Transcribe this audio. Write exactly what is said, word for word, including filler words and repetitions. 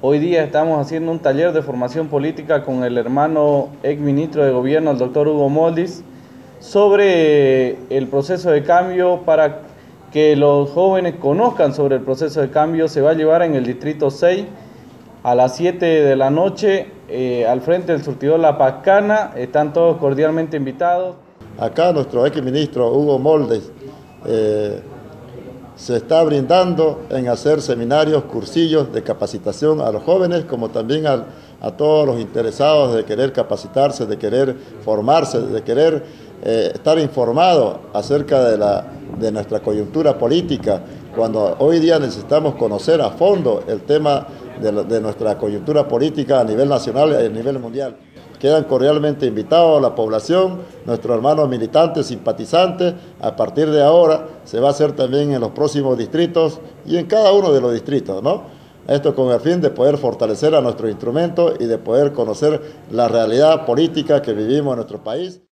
Hoy día estamos haciendo un taller de formación política con el hermano ex ministro de Gobierno, el doctor Hugo Moldis, sobre el proceso de cambio para que los jóvenes conozcan sobre el proceso de cambio. Se va a llevar en el distrito seis a las siete de la noche eh, al frente del surtidor La Pascana. Están todos cordialmente invitados. Acá nuestro ex ministro Hugo Moldis eh, se está brindando en hacer seminarios, cursillos de capacitación a los jóvenes, como también a, a todos los interesados de querer capacitarse, de querer formarse, de querer eh, estar informados acerca de, la, de nuestra coyuntura política, cuando hoy día necesitamos conocer a fondo el tema de, la, de nuestra coyuntura política a nivel nacional y a nivel mundial. Quedan cordialmente invitados a la población, nuestros hermanos militantes, simpatizantes. A partir de ahora se va a hacer también en los próximos distritos y en cada uno de los distritos, ¿no? Esto con el fin de poder fortalecer a nuestros instrumentos y de poder conocer la realidad política que vivimos en nuestro país.